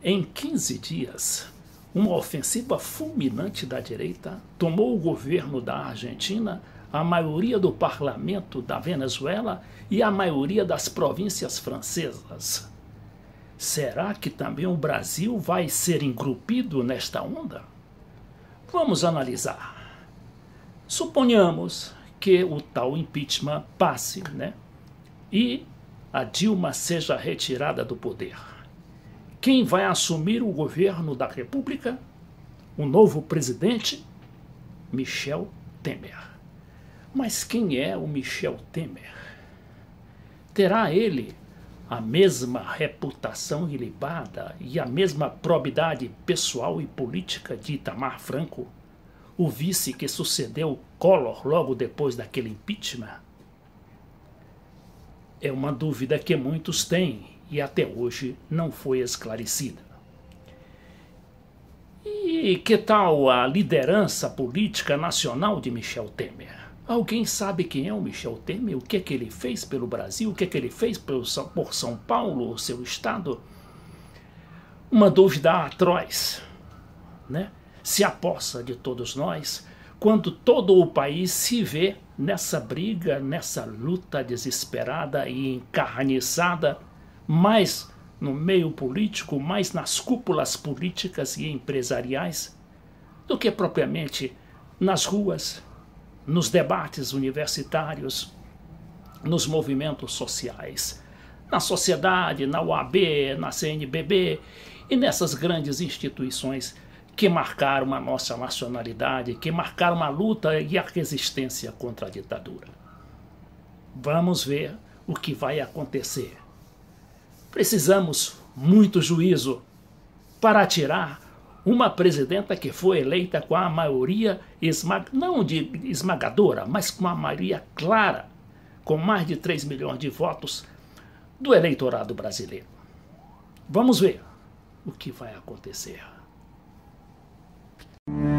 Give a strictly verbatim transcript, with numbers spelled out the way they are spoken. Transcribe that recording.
Em quinze dias, uma ofensiva fulminante da direita tomou o governo da Argentina, a maioria do parlamento da Venezuela e a maioria das províncias francesas. Será que também o Brasil vai ser engrupido nesta onda? Vamos analisar. Suponhamos que o tal impeachment passe, né? E a Dilma seja retirada do poder. Quem vai assumir o governo da República? O novo presidente? Michel Temer. Mas quem é o Michel Temer? Terá ele a mesma reputação ilibada e a mesma probidade pessoal e política de Itamar Franco, o vice que sucedeu Collor logo depois daquele impeachment? É uma dúvida que muitos têm e até hoje não foi esclarecida. E que tal a liderança política nacional de Michel Temer? Alguém sabe quem é o Michel Temer? O que é que ele fez pelo Brasil? O que é que ele fez por São Paulo, o seu estado? Uma dúvida atroz, né? Se apossa de todos nós quando todo o país se vê nessa briga, nessa luta desesperada e encarniçada, mais no meio político, mais nas cúpulas políticas e empresariais, do que propriamente nas ruas, nos debates universitários, nos movimentos sociais, na sociedade, na O A B, na C N B B e nessas grandes instituições que marcaram a nossa nacionalidade, que marcaram a luta e a resistência contra a ditadura. Vamos ver o que vai acontecer. Precisamos muito juízo para tirar uma presidenta que foi eleita com a maioria, esmag... não de esmagadora, mas com a maioria clara, com mais de três milhões de votos do eleitorado brasileiro. Vamos ver o que vai acontecer.